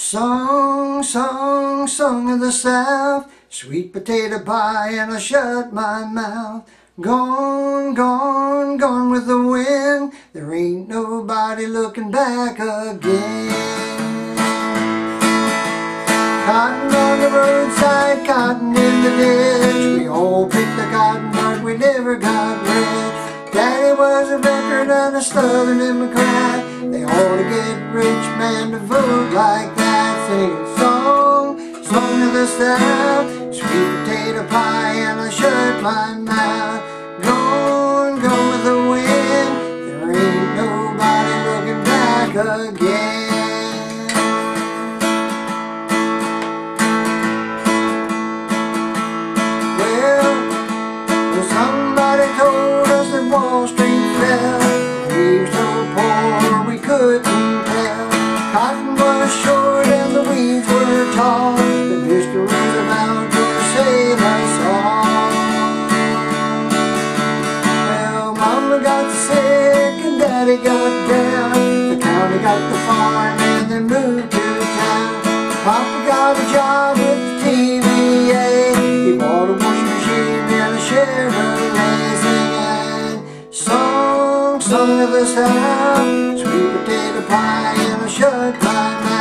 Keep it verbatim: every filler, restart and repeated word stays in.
Song, song, song of the South, sweet potato pie, and I shut my mouth. Gone, gone, gone with the wind, there ain't nobody looking back again. Cotton on the roadside, cotton in the ditch, we all picked the cotton but we never got rich. Daddy was a veteran and a Southern Democrat, they ought to get rich man to vote like that. Singing song, song of the South, sweet potato pie, and I shut my mouth. Gone, gone with the wind, there ain't nobody looking back again. Well, somebody told us that Wall Street fell, we were so poor we couldn't tell. Cotton was short and the weeds were tall, but Mister Roosevelt could save us all. Well, Mama got sick and Daddy got down, the county got the farm and they moved to town. Papa got a job with the T V A, he bought a washing machine and a Chevrolet, singing song, song of the South, sweet potato pie, and I shut my mouth.